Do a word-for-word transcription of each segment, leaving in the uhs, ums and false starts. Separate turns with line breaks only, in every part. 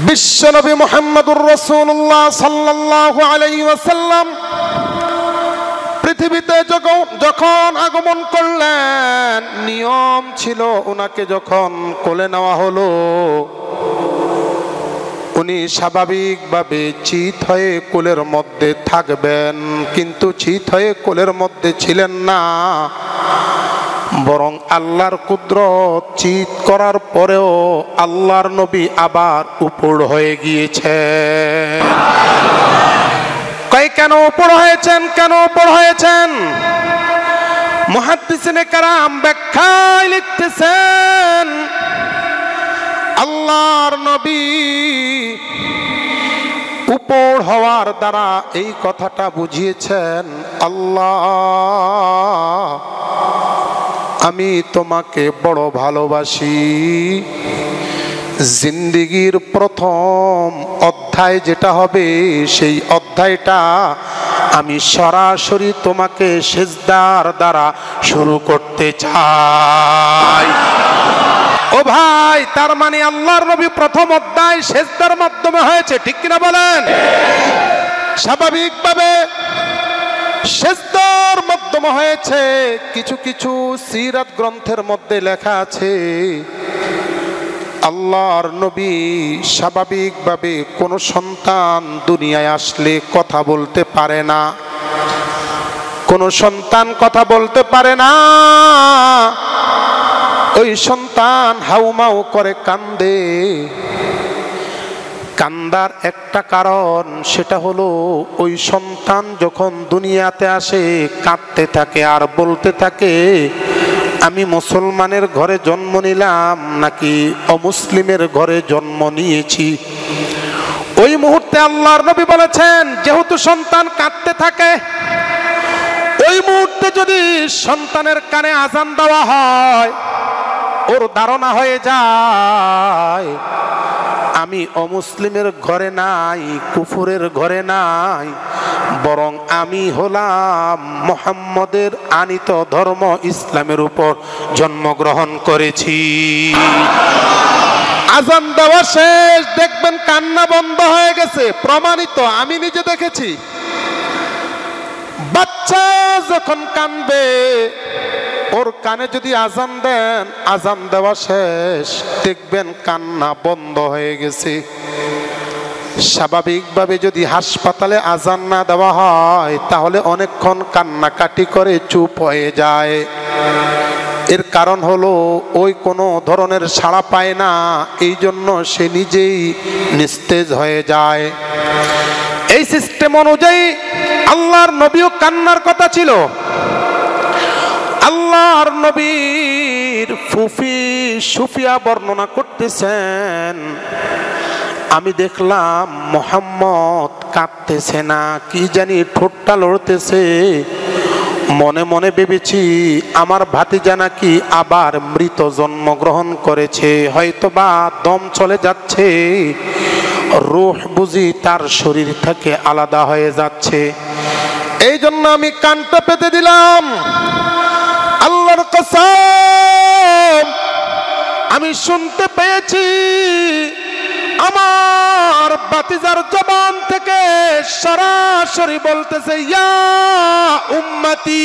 বিশ্বনবী মুহাম্মদুর রাসূলুল্লাহ সাল্লাল্লাহু আলাইহি ওয়াসাল্লাম পৃথিবীতে যখন আগমন করলেন, নিয়ম ছিল উনাকে যখন কোলে নেওয়া হলো, উনি স্বাভাবিকভাবে চিত হয়ে কোলের মধ্যে থাকবেন, কিন্তু চিত হয়ে কোলের মধ্যে ছিলেন না, বরং আল্লাহর কুদরত চিত করার পরেও আল্লাহর নবী আবার উপর হয়ে গিয়েছেন। কয় কেন উপর হয়েছেন, কেন উপর হয়েছেন? মুহাদ্দিসিনে কেরাম ব্যাখ্যায় লিখতেছেন, আল্লাহর নবী উপর হওয়ার দ্বারা এই কথাটা বুঝিয়েছেন, আল্লাহ আমি তোমাকে বড় ভালোবাসি। জিন্দেগির প্রথম অধ্যায় যেটা হবে, সেই অধ্যায়টা আমি সরাসরি তোমাকে সিজদার দ্বারা শুরু করতে চাই। ও ভাই, তার মানে আল্লাহর নবী প্রথম অধ্যায় সিজদার মাধ্যমে হয়েছে, ঠিক কিনা বলেন? স্বাভাবিকভাবে সিজদার মাধ্যমে হয়েছে। কিছু কিছু সিরাত গ্রন্থের মধ্যে লেখা আছে, আল্লাহর নবী স্বাভাবিকভাবে কোনো সন্তান দুনিয়ায় আসলে কথা বলতে পারে না, কোনো সন্তান কথা বলতে পারে না, ওই সন্তান হাউমাউ করে কান্দে। কান্দার একটা কারণ, সেটা হলো ওই সন্তান যখন দুনিয়াতে আসে কাঁদতে থাকে আর বলতে থাকে, আমি মুসলমানের ঘরে জন্ম নিলাম নাকি অমুসলিমের ঘরে জন্ম নিয়েছি। ওই মুহূর্তে আল্লাহর নবী বলেছেন, যেহেতু সন্তান কাঁদতে থাকে, ওই মুহূর্তে যদি সন্তানের কানে আজান দেওয়া হয়, ওর ধারণা হয়ে যায় আমি অমুসলিমের ঘরে নাই, কুফুরের ঘরে নাই, বরং আমি হলাম মুহাম্মদের আনিত ধর্ম ইসলামের উপর জন্মগ্রহণ করেছি। আজান দেওয়া শেষ, দেখবেন কান্না বন্ধ হয়ে গেছে, প্রমাণিত, আমি নিজে দেখেছি। বাচ্চা যখন কাঁদবে, ওর কানে যদি আজান দেন, আজান দেওয়া শেষ, দেখবেন কান্না বন্ধ হয়ে গেছে। স্বাভাবিকভাবে যদি হাসপাতালে আজান না দেওয়া হয়, তাহলে অনেকক্ষণ কান্নাকাটি করে চুপ হয়ে যায়। এর কারণ হলো ওই কোনো ধরনের সাড়া পায় না, এই জন্য সে নিজেই নিস্তেজ হয়ে যায়। এই সিস্টেম অনুযায়ী আল্লাহর নবীও কান্নার কথা ছিল। আল্লাহর নবীর ফুফি সুফিয়া বর্ণনা করতেছেন, আমি দেখলাম মুহাম্মদ কাঁদতেছে না, কি জানি ঠোঁটটা লড়তেছে। মনে মনে ভেবেছি আমার ভাতিজা নাকি আবার মৃত জন্মগ্রহণ করেছে, হয়তোবা দম চলে যাচ্ছে, রূহ বুঝি তার শরীর থেকে আলাদা হয়ে যাচ্ছে। এই জন্য আমি কানটা পেতে দিলাম। আল্লাহর কসম, আমি শুনতে পেয়েছি আমার ভাতিজার জবান থেকে সরাসরি বলতেছে, ইয়া উম্মতি।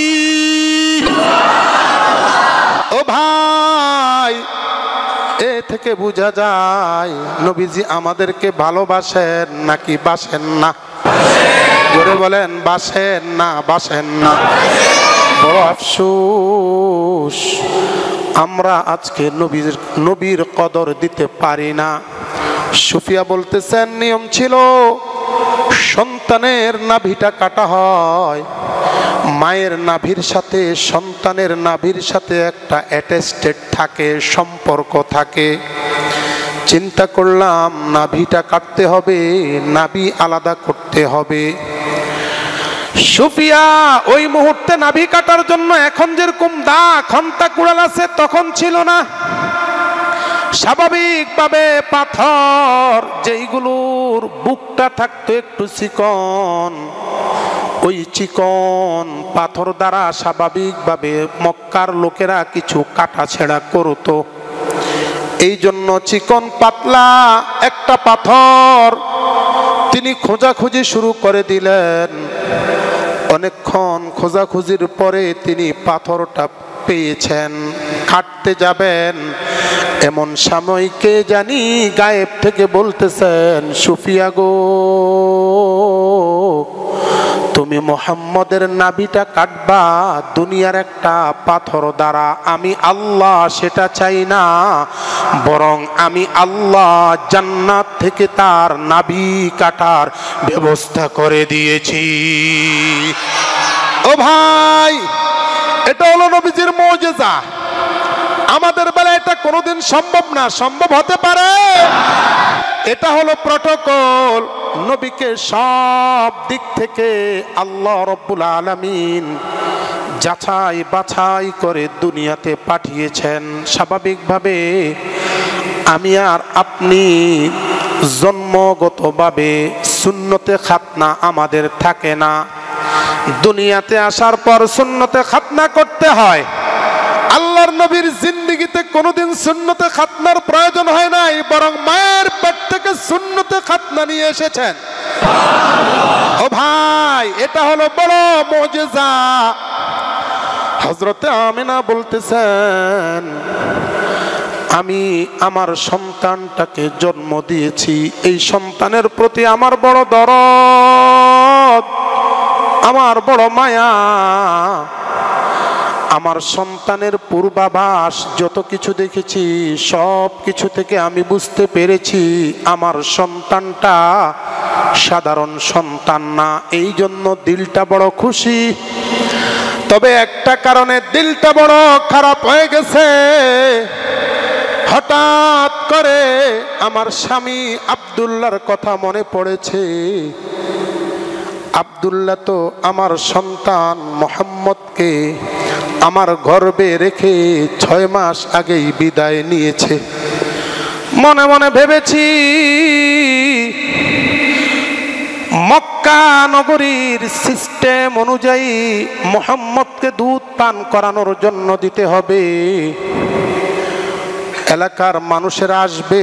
ও ভাই, এ থেকে বোঝা যায় নবীজি আমাদেরকে ভালোবাসেন নাকি বাসেন না? জোরে বলেন, বাসেন না বাসেন না? বড় আফসোস, আমরা আজকে নবীর নবীর কদর দিতে পারি না। সুফিয়া বলতেছেন, নিয়ম ছিল সন্তানের নাভিটা কাটা হয়, মায়ের নাভির সাথে সন্তানের নাভির সাথে একটা অ্যাটাচমেন্ট থাকে, সম্পর্ক থাকে। চিন্তা করলাম নাভিটা কাটতে হবে, নাভি আলাদা করতে হবে। সুফিয়া ওই মুহূর্তে নাভি কাটার জন্য এখন যেরকম দা খন্তা কুড়াল আছে, তখন ছিল না। স্বাভাবিকভাবে পাথর যেইগুলোর বুকটা থাকতো একটু চিকন, ওই চিকন পাথর দ্বারা স্বাভাবিকভাবে মক্কার লোকেরা কিছু কাটা ছেঁড়া করতো। এই জন্য চিকন পাতলা একটা পাথর তিনি খোঁজাখুঁজি শুরু করে দিলেন। অনেকক্ষণ খোঁজাখুঁজির পরে তিনি পাথরটা পেয়েছেন। কাটতে যাবেন এমন সময় কে জানি গায়েব থেকে বলতেছেন, সুফিয়া গো, তুমি মুহাম্মদের নাভিটা কাটবা দুনিয়ার একটা পাথর দ্বারা। আমি আল্লাহ সেটা চাই না, বরং আমি আল্লাহ জান্নাত থেকে তার নাভি কাটার ব্যবস্থা করে দিয়েছি। ও ভাই, এটা হলো নবীজির মুজিজা। আমাদের বেলায় এটা কোনোদিন সম্ভব না। সম্ভব হতে পারে, এটা হলো প্রটোকল। নবীকে সব দিক থেকে আল্লাহ রব্বুল আলামিন যাচাই বাছাই করে দুনিয়াতে পাঠিয়েছেন। স্বাভাবিকভাবে আমি আর আপনি জন্মগতভাবে সুন্নতে খাতনা আমাদের থাকে না। দুনিয়াতে আসার পর সুন্নতে খাতনা করতে হয়। আল্লাহর নবীর জিন্দেগিতে কোনোদিন সুন্নতে খাতনার প্রয়োজন হয় নাই, বরং মায়ের পেট থেকে সুন্নতে খাতনা নিয়ে এসেছেন। ও ভাই, এটা হলো বড় মুজিজা। হযরতে আমিনা বলতেছেন, আমি আমার সন্তানটাকে জন্ম দিয়েছি, এই সন্তানের প্রতি আমার বড় দরদ, আমার বড় মায়া। আমার সন্তানের পূর্বাভাস যত কিছু দেখেছি সব কিছু থেকে আমি বুঝতে পেরেছি আমার সন্তানটা সাধারণ সন্তান না। এই জন্য দিলটা বড় খুশি। তবে একটা কারণে দিলটা বড় খারাপ হয়ে গেছে। হঠাৎ করে আমার স্বামী আব্দুল্লাহর কথা মনে পড়েছে। আব্দুল্লাহ তো আমার সন্তান মুহাম্মদকে আমার গর্ভে রেখে ছয় মাস আগেই বিদায় নিয়েছে। মনে মনে ভেবেছি মক্কা নগরীর সিস্টেম অনুযায়ী মুহাম্মদকে দুধ পান করানোর জন্য দিতে হবে। এলাকার মানুষেরা আসবে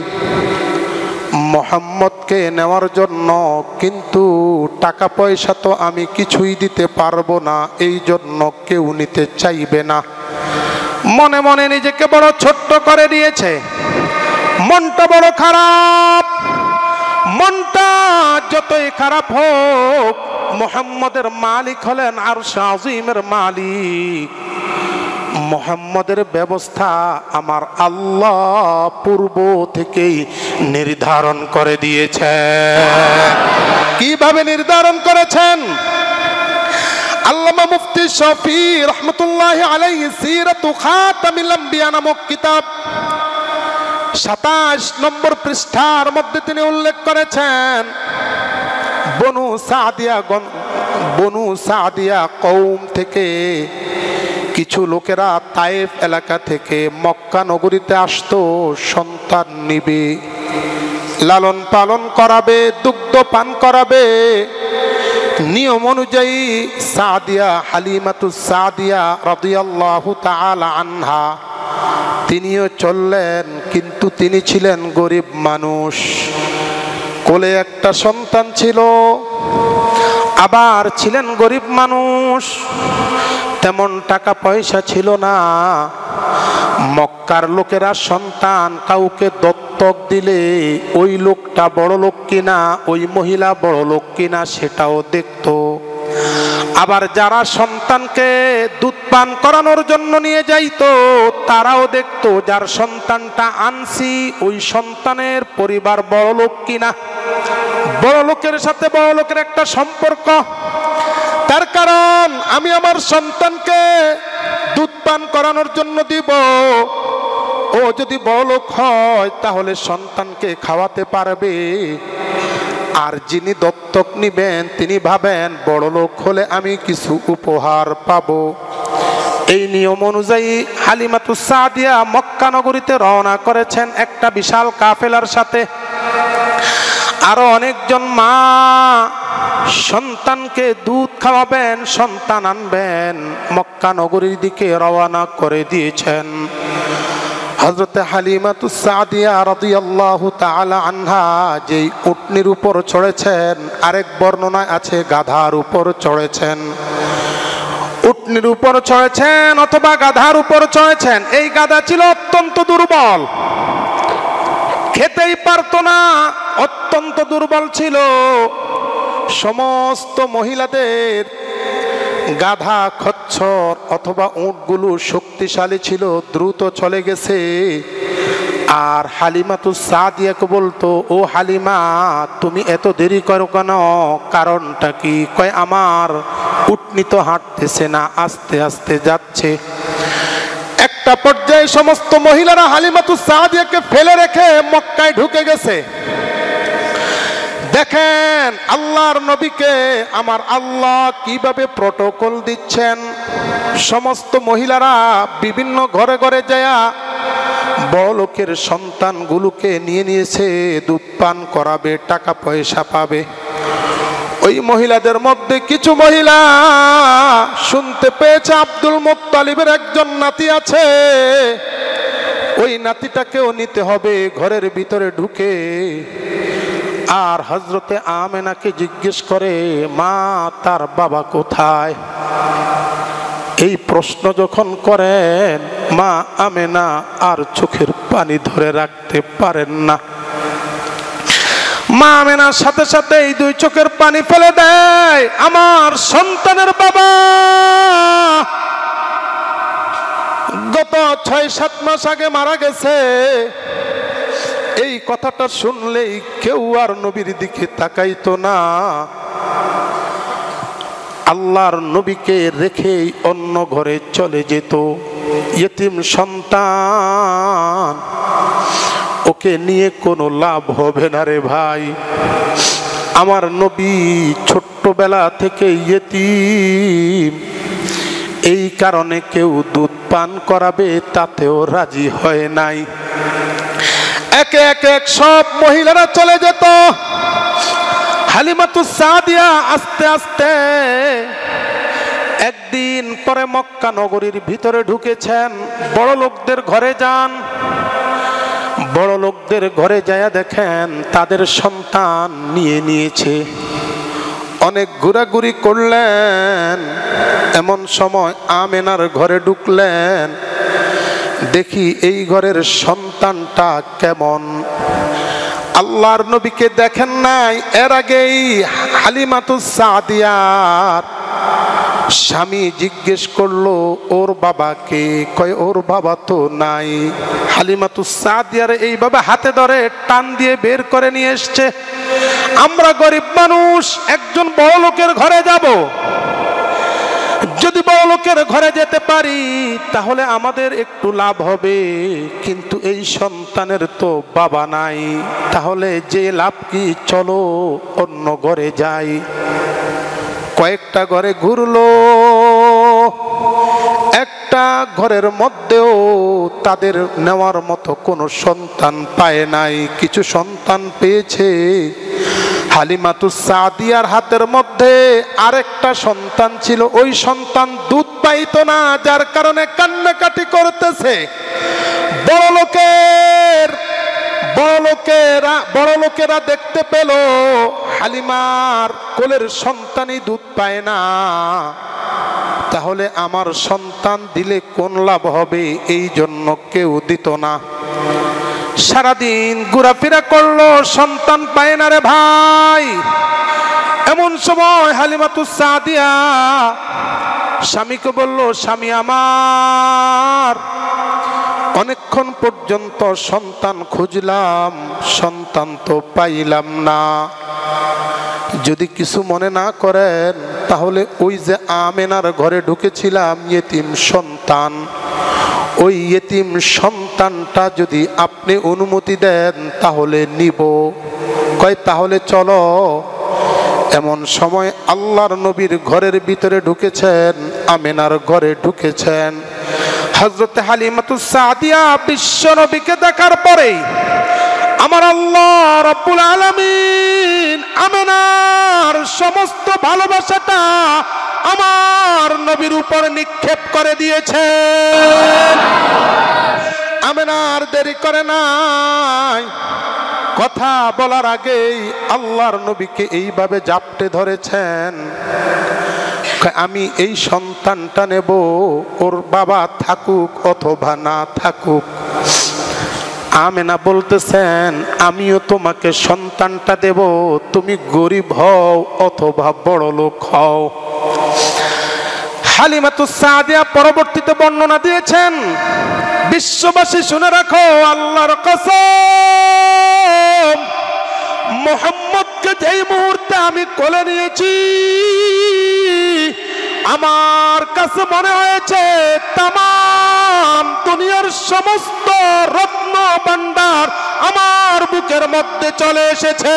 মুহাম্মদকে নেওয়ার জন্য, কিন্তু টাকা পয়সা তো আমি কিছুই দিতে পারবো না, এই জন্য কেউ নিতে চাইবে না। মনে মনে নিজেকে বড় ছোট্ট করে দিয়েছে। মনটা বড় খারাপ। মনটা যতই খারাপ হোক, মুহাম্মদের মালিক হলেন আরশ আজিমের মালিক। মুহাম্মদের ব্যবস্থা আমার আল্লাহ পূর্ব থেকেই নির্ধারণ করে দিয়েছেন। কিভাবে নির্ধারণ করেছেন? আল্লামা মুফতি শফি রহমতুল্লাহি আলাইহি সিরাতু খাতামিল আম্বিয়া নামক কিতাব সাতাশ নম্বর পৃষ্ঠার মধ্যে তিনি উল্লেখ করেছেন, বনু সাদিয়া বনু সাদিয়া কওম থেকে কিছু লোকেরা তায়েফ এলাকা থেকে মক্কা নগরীতে আসতো সন্তান নিবে, লালন পালন করাবে, দুগ্ধ পান করাবে। নিয়ম অনুযায়ী সাদিয়া হালিমাতুস সাদিয়া রাদিয়াল্লাহু তাআলা আনহা তিনিও চললেন, কিন্তু তিনি ছিলেন গরিব মানুষ। কোলে একটা সন্তান ছিল, আবার ছিলেন গরিব মানুষ, তেমন টাকা পয়সা ছিল না। মক্কার লোকেরা সন্তান কাউকে দত্তক দিলে ওই লোকটা বড় লোক কিনা, ওই মহিলা বড় লোক কিনা সেটাও দেখতো। আবার যারা সন্তানকে দুধ পান করানোর জন্য নিয়ে যাইতো তারাও দেখতো যার সন্তানটা আনছি ওই সন্তানের পরিবার বড় লোক কিনা। বড় লোকের সাথে বড় লোকের একটা সম্পর্ক। তার কারণ আমি আমার সন্তানকে দুধ পান করানোর জন্য দিব, ও যদি বড় লোক হয় তাহলে সন্তানকে খাওয়াতে পারবে। আর যিনি দত্তক নিবেন তিনি ভাবেন বড় লোক হলে আমি কিছু উপহার পাবো। এই নিয়ম অনুযায়ী হালিমাতুস সাদিয়া মক্কা নগরীতে রওনা করেছেন একটা বিশাল কাফেলার সাথে। আরো অনেকজন মা সন্তানকে দুধ খাওয়াবেন, সন্তান আনবেন, মক্কা নগরীর দিকে রওনা করে দিয়েছেন। হযরতে হালিমাতুস সাদিয়া রাদিয়াল্লাহু তাআলা আনহা যেই উটনির উপর চড়েছেন, আরেক বর্ণনায় আছে গাধার উপর চড়েছেন, উটনির উপর চড়েছেন অথবা গাধার উপর চড়েছেন। এই গাধা ছিল অত্যন্ত দুর্বল, খেতেই পারত না, অত্যন্ত দুর্বল ছিল। সমস্ত মহিলাদের গাধা, খচ্চর অথবা উটগুলো শক্তিশালী ছিল, দ্রুত চলে গেছে। আর হালিমাতুস সাদিয়াকে বলতো, ও হালিমা তুমি এত দেরি করো কেন, কারণটা কি? কয় আমার উটনি তো হাঁটতেছে না, আস্তে আস্তে যাচ্ছে। একটা পর্যায়ে সমস্ত মহিলারা হালিমাতুস সাদিয়াকে ফেলে রেখে মক্কায় ঢুকে গেছে। দেখেন আল্লাহর নবীকে আমার আল্লাহ কিভাবে প্রটোকল দিচ্ছেন। সমস্ত মহিলারা বিভিন্ন ঘরে ঘরে যায়া বড় লোকের সন্তানগুলোকে নিয়ে নিয়েছে, দুধ পান করাবে, টাকা পয়সা পাবে। ওই মহিলাদের মধ্যে কিছু মহিলা শুনতে পেয়েছে আব্দুল মুত্তালিবের একজন নাতি আছে, ওই নাতিটাকেও নিতে হবে ঘরের ভিতরে ঢুকে। আর হযরতে আমেনাকে জিজ্ঞেস করে, মা তার বাবা কোথায়? এই প্রশ্ন যখন করেন, মা আমেনা আর চোখের পানি ধরে রাখতে পারেন না। মা আমেনার সাথে সাথে এই দুই চোখের পানি ফেলে দেয়। আমার সন্তানের বাবা গত ছয় সাত মাস আগে মারা গেছে। এই কথাটা শুনলেই কেউ আর নবীর দিকে তাকাইতো না। আল্লাহর নবীকে রেখেই অন্য ঘরে চলে যেত। ইতিম সন্তান, ওকে নিয়ে কোনো লাভ হবে না রে ভাই। আমার নবী ছোট্টবেলা থেকে ইতিম, এই কারণে কেউ দুধ পান করাবে তাতেও রাজি হয় নাই। একে একে সব মহিলারা চলে যেত। হালিমাতুস সাদিয়া আস্তে আস্তে একদিন পরে মক্কা নগরীর ভিতরে ঢুকেছেন। বড় লোকদের ঘরে যান, বড় লোকদের ঘরে যায় দেখেন তাদের সন্তান নিয়ে নিয়েছে। অনেক ঘোরাঘুরি করলেন, এমন সময় আমেনার ঘরে ঢুকলেন। দেখি এই ঘরের সন্তানটা কেমন। আল্লাহর নবীকে দেখেন নাই, এর আগেই হালিমাতুস সাদিয়ার স্বামী জিজ্ঞেস করলো ওর বাবাকে, কয় ওর বাবা তো নাই। হালিমাতুস সাদিয়ার এইভাবে হাতে ধরে টান দিয়ে বের করে নিয়ে এসছে। আমরা গরিব মানুষ, একজন বড় লোকের ঘরে যাব, যদি বড় লোকের ঘরে যেতে পারি তাহলে আমাদের একটু লাভ হবে, কিন্তু এই সন্তানের তো বাবা নাই, তাহলে যে লাভ কি, চলো অন্য ঘরে যাই। কয়েকটা ঘরে ঘুরলো, একটা ঘরের মধ্যেও তাদের নেওয়ার মতো কোনো সন্তান পায় নাই। কিছু সন্তান পেয়েছে। হালিমাতুস সাদিয়ার হাতের মধ্যে আরেকটা সন্তান ছিল, ওই সন্তান দুধ পাইতো না, যার কারণে কান্নাকাটি করতেছে। বড় লোকের বড় লোকেরা বড় লোকেরা দেখতে পেল হালিমার কোলের সন্তানই দুধ পায় না, তাহলে আমার সন্তান দিলে কোন লাভ হবে, এই জন্য কেউ দিত না। সারাদিন ঘোরাফেরা করলো, সন্তান পায় না রে ভাই। এমন সময় হালিমাতুস সাদিয়া স্বামীকে বলল, স্বামী আমার, অনেকক্ষণ পর্যন্ত সন্তান খুঁজলাম, সন্তান তো পাইলাম না। যদি কিছু মনে না করেন তাহলে ওই যে আমেনার ঘরে ঢুকেছিলাম ইতিম সন্তান, ওই ইতিম সন্তানটা যদি আপনি অনুমতি দেন তাহলে নিব। কয় তাহলে চলো। এমন সময় আল্লাহর নবীর ঘরের ভিতরে ঢুকেছেন, আমেনার ঘরে ঢুকেছেন। হযরতে হালিমাতুস সাদিয়া বিশ্ব নবীকে দেখার পরে আমার আল্লাহ রাব্বুল আলামিন আমেনার সমস্ত ভালোবাসাটা আমার নবীর উপর নিক্ষেপ করে দিয়েছেন। আমেনা আর দেরি করে নাই, কথা বলার আগেই আল্লাহর নবীকে এইভাবে জাপটে ধরেছেন, আমি এই সন্তানটা নেব, ওর বাবা থাকুক অথবা না থাকুক। আমেনা বলতেছেন, আমিও তোমাকে সন্তানটা দেব, তুমি গরিব হও অথবা বড় লোক হও। হালিমাতুস সাদিয়া পরবর্তীতে বর্ণনা দিয়েছেন, বিশ্ববাসী শুনে রাখো, আল্লাহর কসম, মুহাম্মদকে যেই মুহূর্তে আমি কোলে নিয়েছি, আমার কাছে মনে হয়েছে তামাম দুনিয়ার সমস্ত রত্ন ভান্ডার আমার বুকের মধ্যে চলে এসেছে।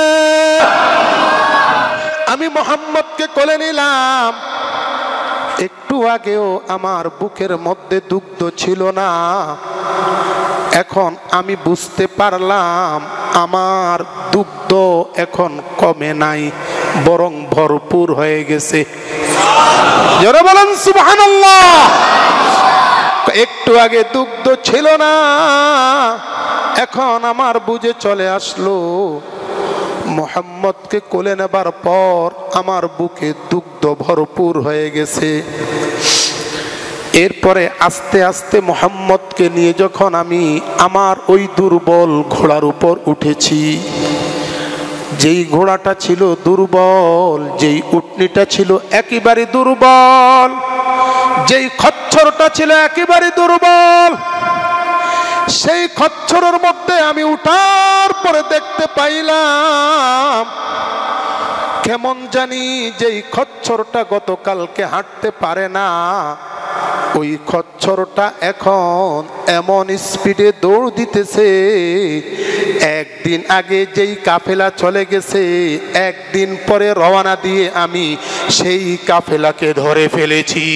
আমি মুহাম্মদকে কোলে নিলাম, একটু আগেও আমার বুকের মধ্যে দুগ্ধ ছিল না, এখন আমি বুঝতে পারলাম আমার দুগ্ধ এখন কমে নাই, বরং ভরপুর হয়ে গেছে। জোরে বলেন সুবহানাল্লাহ। একটু আগে দুগ্ধ ছিল না, এখন আমার বুঝে চলে আসলো, মুহাম্মদকে কোলে নেবার পর আমার বুকে দুগ্ধ ভরপুর হয়ে গেছে। এরপরে আস্তে আস্তে মুহাম্মদকে নিয়ে যখন আমি আমার ওই দুর্বল ঘোড়ার উপর উঠেছি, যেই ঘোড়াটা ছিল দুর্বল, যেই উটনিটা ছিল একেবারে দুর্বল, যেই খচ্চরটা ছিল একেবারে দুর্বল, সেই খচ্চরের মধ্যে আমি উঠার পরে দেখতে পাইলাম কেমন জানি যেই খচ্চরটা গতকালকে হাঁটতে পারে না, ওই খচ্চরটা এখন এমন স্পিডে দৌড় দিতেছে, একদিন আগে যেই কাফেলা চলে গেছে, একদিন পরে রওনা দিয়ে আমি সেই কাফেলাকে ধরে ফেলেছি।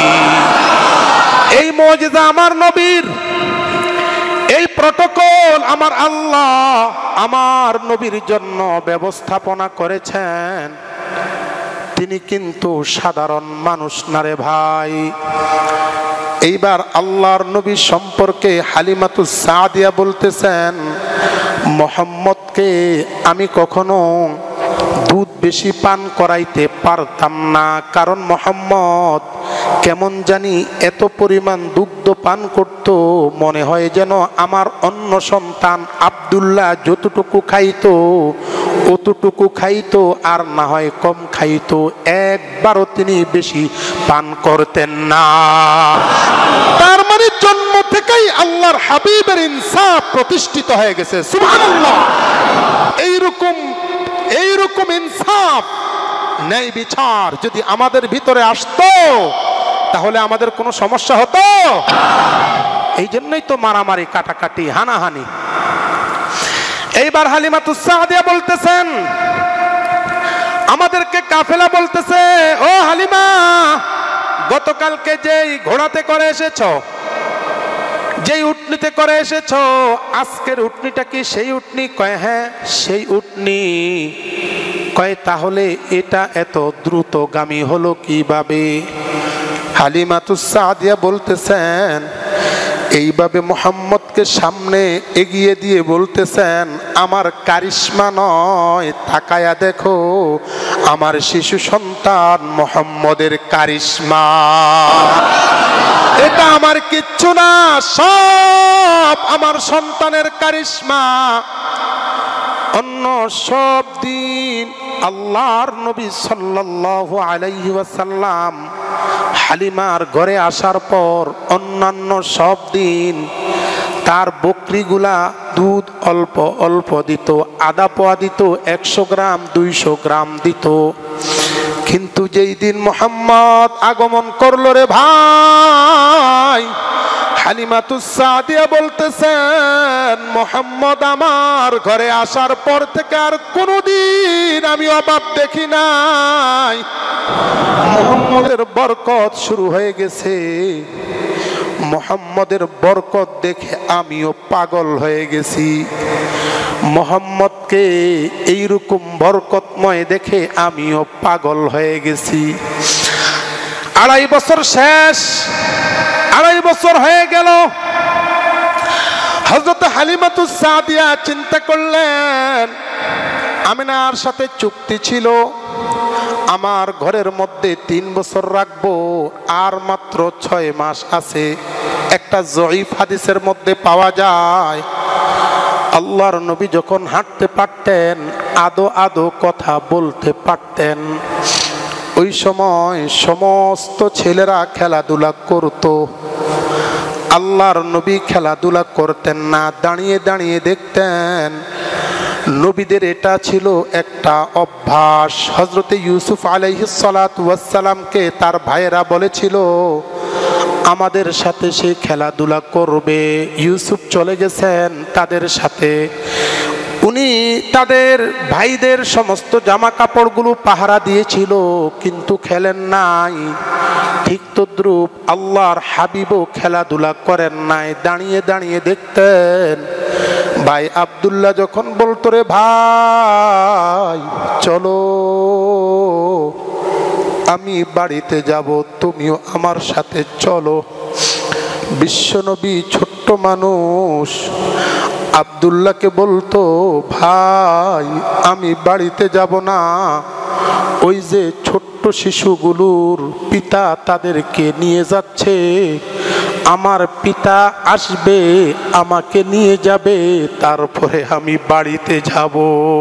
এই মুজিজা আমার নবীর, এই প্রটোকল আমার আল্লাহ আমার নবীর জন্য ব্যবস্থাপনা করেছেন। তিনি কিন্তু সাধারণ মানুষ না রে ভাই। এইবার আল্লাহর নবী সম্পর্কে হালিমাতুস সাদিয়া বলতেছেন, মুহাম্মদকে আমি কখনো দুধ বেশি পান করাইতে পারতাম না, কারণ মুহাম্মদ কেমন জানি এত পরিমাণ দুগ্ধ পান করত, মনে হয় যেন আমার অন্য সন্তান আব্দুল্লাহ যতটুকু খাইতো অতটুকু খাইতো, আর না হয় কম খাইতো, একবারও তিনি বেশি পান করতেন না। তার মানে জন্ম থেকেই আল্লাহর হাবিবের ইনসাফ প্রতিষ্ঠিত হয়ে গেছে। সুবহানাল্লাহ। এইরকম এইরকম ইনসাফ, ন্যায় বিচার যদি আমাদের ভিতরে আসতো, তাহলে আমাদের কোনো সমস্যা হতো? এই জন্যই তো মারামারি, কাটাকাটি, হানাহানি। এইবার হালিমাতুস সাদিয়া বলতেছেন, আমাদেরকে কাফেলা বলতেছে, ও হালিমা, গতকালকে যেই ঘোড়াতে করে এসেছো, যেই উটনিতে করে এসেছো, আজকের উটনিটা কি সেই উটনি? কয় হ্যাঁ সেই উটনি। কয় তাহলে এটা এত দ্রুতগামী হলো কিভাবে? হালিমাতুস সাদিয়া বলতেছেন, এইভাবে মুহাম্মদকে সামনে এগিয়ে দিয়ে বলতেছেন, আমার কারিশমা নয়, তাকায়া দেখো আমার শিশু সন্তান মুহাম্মদের কারিশমা। এটা আমার কিচ্ছু না, সব আমার সন্তানের কারিশমা। অন্য সব দিন আল্লাহর নবী সাল্লাল্লাহু আলাইহি ওয়াসাল্লাম হালিমার ঘরে আসার পর অন্যান্য সব দিন তার বকরিগুলা দুধ অল্প অল্প দিত, আধা পোয়া দিত, একশো গ্রাম দুইশো গ্রাম দিত। কিন্তু যেই দিন মুহাম্মদ আগমন করলো রে ভাই, হালিমাতুস সাদিয়া বলতেছেন, মুহাম্মদ আমার ঘরে আসার পর থেকে আর কোনোদিন আমি অভাব দেখি নাই। মুহাম্মদের বরকত শুরু হয়ে গেছে। মুহাম্মদের বরকত দেখে আমিও পাগল হয়ে গেছি। মুহাম্মদকে এইরকম বরকতময় দেখে আমিও পাগল হয়ে গেছি। আড়াই বছর শেষ, আড়াই বছর হয়ে গেল। হযরত হালিমাতুস সাদিয়া চিন্তা করলেন, আমিনার সাথে চুক্তি ছিল আমার ঘরের মধ্যে তিন বছর রাখবো, আর মাত্র ছয় মাস আছে। একটা জয়ীফ হাদিসের মধ্যে পাওয়া যায় আল্লাহর নবী যখন হাঁটতে পারতেন, আদো আদো কথা বলতে পারতেন, ওই সময় সমস্ত ছেলেরা খেলাধুলা করত। আল্লাহর নবী খেলাধুলা করতেন না, দাঁড়িয়ে দাঁড়িয়ে দেখতেন। নবীদের এটা ছিল একটা অভ্যাস। হযরতে ইউসুফ আলাইহিস সালাতু ওয়াস সালামকে তার ভাইয়েরা বলেছিল আমাদের সাথে সে খেলাধুলা করবে। ইউসুফ চলে গেছেন তাদের সাথে, উনি তাদের ভাইদের সমস্ত জামা কাপড়গুলো পাহারা দিয়েছিল, কিন্তু খেলেন নাই। ঠিক তদ্রূপ আল্লাহর হাবিবও খেলাধুলা করেন নাই, দাঁড়িয়ে দাঁড়িয়ে দেখতেন। ভাই আব্দুল্লাহ যখন বলতো রে ভাই চলো আমি বাড়িতে যাব, তুমিও আমার সাথে চলো। বিশ্বনবী ছোট্ট মানুষ, আব্দুল্লাহকে বলতো ভাই আমি বাড়িতে যাব না, ওই যে ছোট্ট শিশুগুলোর পিতা তাদেরকে নিয়ে যাচ্ছে, আমার পিতা আসবে আমাকে নিয়ে যাবে, তারপরে আমি বাড়িতে যাব।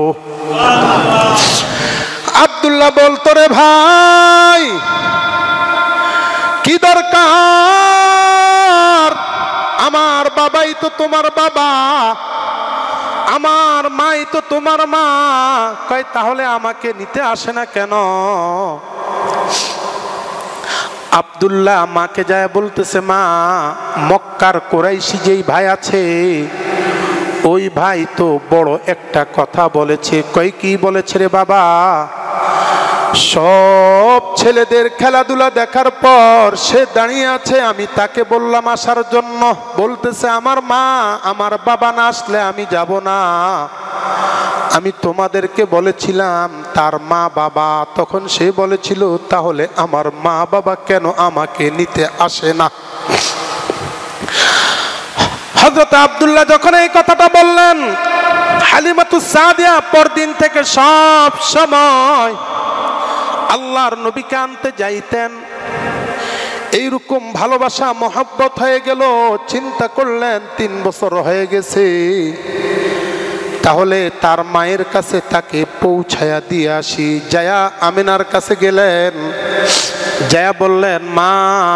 আব্দুল্লাহ বলতো রে ভাই কি দরকার, আমার বাবাই তো তোমার বাবা, আমার মাই তো তোমার মা, কয় তাহলে আমাকে নিতে আসে না কেন? আব্দুল্লাহ মাকে যায় বলতেছে, মা মক্কার কুরাইশি যেই ভাই আছে ওই ভাই তো বড় একটা কথা বলেছে। কই কি বলেছে রে বাবা? সব ছেলেদের খেলাধুলা দেখার পর সে দাঁড়িয়ে আছে, আমি তাকে বললাম আসার জন্য, বলতেছে আমার মা আমার বাবা না আসলে আমি যাব না। আমি তোমাদেরকে বলেছিলাম তার মা বাবা, তখন সে বলেছিল তাহলে আমার মা বাবা কেন আমাকে নিতে আসে না? হযরত আব্দুল্লাহ যখন এই কথাটা বললেন, হালিমাতুস সাদিয়া পরদিন থেকে সব সময় আল্লাহর নবীকে আনতে যাইতেন। এইরকম ভালোবাসা মহব্বত হয়ে গেল। চিন্তা করলেন তিন বছর হয়ে গেছে, তাহলে তার মায়ের কাছে তাকে পৌঁছায়া দিয়ে আসি। জায়া আমিনার কাছে গেলেন, জায়া বললেন মা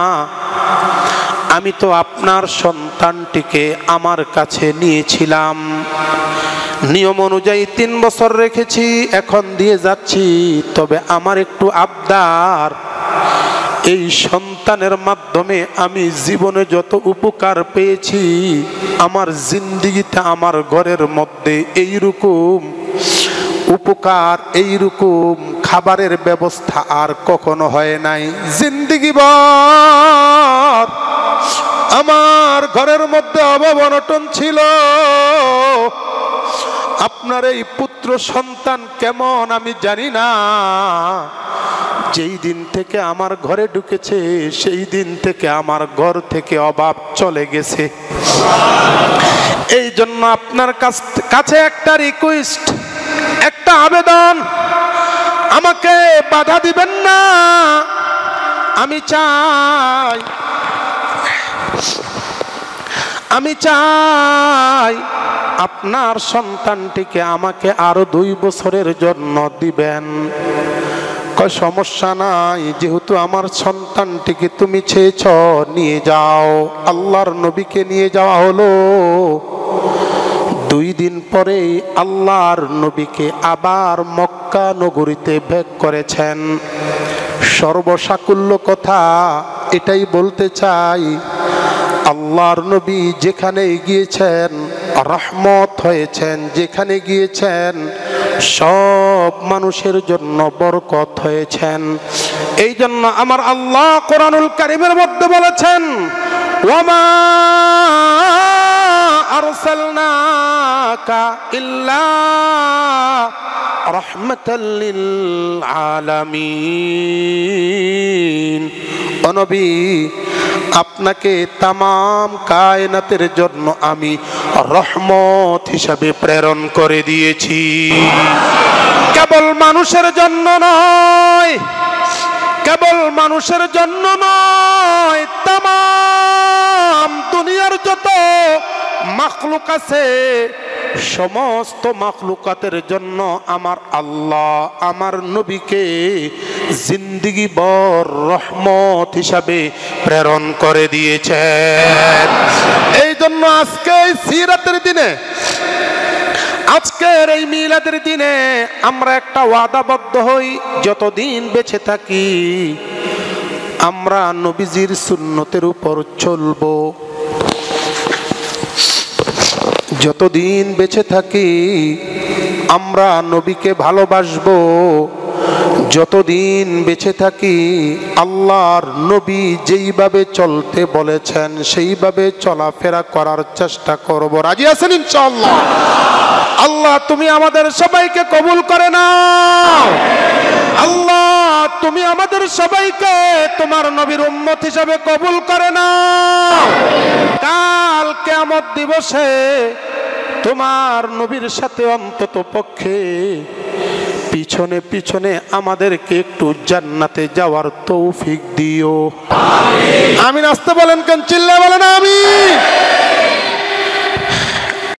আমি তো আপনার সন্তানটিকে আমার কাছে নিয়েছিলাম, নিয়ম অনুযায়ী তিন বছর রেখেছি, এখন দিয়ে যাচ্ছি, তবে আমার একটু আবদার, এই সন্তানের মাধ্যমে আমি জীবনে যত উপকার পেয়েছি আমার জিন্দেগিতে আমার ঘরের মধ্যে এইরকম উপকার এইরকম খাবারের ব্যবস্থা আর কখনো হয় নাই। জিন্দেগি ভর আমার ঘরের মধ্যে অভাব অনটন ছিল, আপনার এই পুত্র সন্তান কেমন আমি জানি না, যেই দিন থেকে আমার ঘরে ঢুকেছে সেই দিন থেকে আমার ঘর থেকে অভাব চলে গেছে। এই জন্য আপনার কাছে একটা রিকোয়েস্ট, একটা আবেদন, আমাকে বাধা দিবেন না। আমি চাই আমি চাই আপনার সন্তানটিকে আমাকে আরো দুই বছরের জন্য দিবেন। কয় সমস্যা নাই, যেহেতু আমার সন্তানটিকে তুমি চেয়েছ নিয়ে যাও। আল্লাহর নবীকে নিয়ে যাওয়া হলো। দুই দিন পরে আল্লাহর নবীকে আবার মক্কা নগরীতে ভেগ করেছেন। সর্বসাকুল্য কথা এটাই বলতে চাই, আল্লাহর নবী যেখানে গিয়েছেন রহমত হয়েছেন, যেখানে গিয়েছেন সব মানুষের জন্য বরকত হয়েছেন। এই জন্য আমার আল্লাহ কোরআনুল কারীমের মধ্যে বলেছেন, ওয়ামা আরসালনাকা ইল্লা রাহমাতাল লিল আলামিন। ও নবী, আপনাকে তামাম কায়নাতের জন্য আমি রহমত হিসাবে প্রেরণ করে দিয়েছি। কেবল মানুষের জন্য নয়, কেবল মানুষের জন্য নয়, তামাম দুনিয়ার যত মাখলুক আছে সমস্ত মাখলুকাতের জন্য আমার আল্লাহ আমার নবীকে জিন্দেগি ভর রহমত হিসাবে প্রেরণ করে দিয়েছেন। এই জন্য আজকে এই সিরাতের দিনে, আজকের এই মিলাদের দিনে আমরা একটা ওয়াদাবদ্ধ হই, যতদিন বেঁচে থাকি আমরা নবীজির সুন্নতের উপর চলবো। যতদিন বেঁচে থাকি আমরা নবীকে ভালোবাসবো। যতদিন বেঁচে থাকি আল্লাহর নবী যেইভাবে চলতে বলেছেন সেইভাবে চলাফেরা করার চেষ্টা করব। রাজি আছেন ইনশাআল্লাহ? আল্লাহ তুমি আমাদের সবাইকে কবুল করে নাও। আল্লাহ তুমি আমাদের সবাইকে তোমার নবীর উম্মত হিসাবে কবুল করে নাও। কাল কিয়ামত দিবসে তোমার নবীর সাথে অন্তত পক্ষে পিছনে পিছনে আমাদেরকে একটু জান্নাতে যাওয়ার তৌফিক দিও। আমিন। আসতে বলেন কেন? চিল্লা বলেন আমিন।